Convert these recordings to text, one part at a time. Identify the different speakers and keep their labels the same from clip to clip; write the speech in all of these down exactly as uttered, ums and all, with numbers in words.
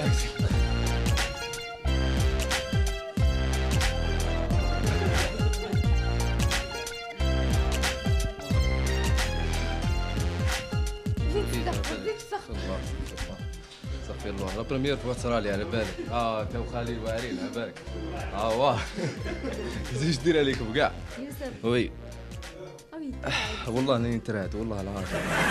Speaker 1: صافي الله لا بروميير فوا تصرالي على بالك. اه كاو خالي الوارين على بالك. اه واه زيد دير عليكم كاع.
Speaker 2: يوسف
Speaker 1: وي
Speaker 2: أوي
Speaker 1: آه، والله راني نترعد والله العظيم.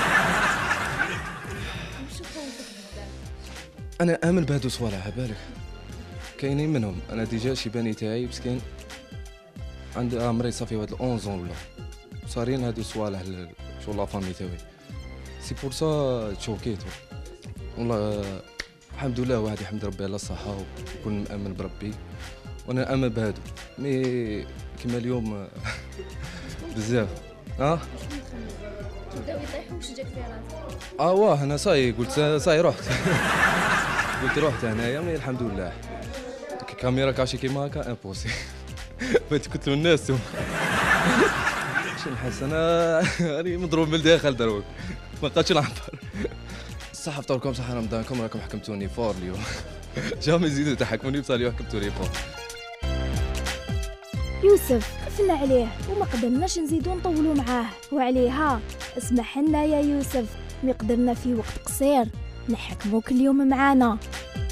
Speaker 2: وشو خوفك بزاف؟
Speaker 1: انا امن بهادو صوالح على بالك. كاينين منهم انا ديجا شيباني تاعي مسكين عندي عمري صافي واحد اونز ولا صارين هادو صوالح شغل لا فامي تاعي. سي بور سا تشوكيت والله. الحمد لله واحد يحمد ربي على الصحة ويكون مأمن بربي وانا نأمن بهادو. مي كيما اليوم بزاف اه
Speaker 2: تبداو يطيحوا واش جاك في راسك؟
Speaker 1: اه واه انا صاي قلت صاي رحت قلت رحت هنايا مي الحمد لله. كاميرا كاشي كيما هكا امبوسي بغيت كنت الناس شنو نحس انا راني مضروب من الداخل دروك ما بقاتش نعبر. الصحة فطوركم صحة رمضانكم راكم حكمتوني فور اليوم. جامي يزيدوا تحكموني بصح اليوم حكمتوني فور.
Speaker 2: يوسف خفنا عليه وما قدرناش نزيدو نطولوا معاه وعليها اسمح لنا يا يوسف، مقدرنا في وقت قصير نحكموك اليوم معانا.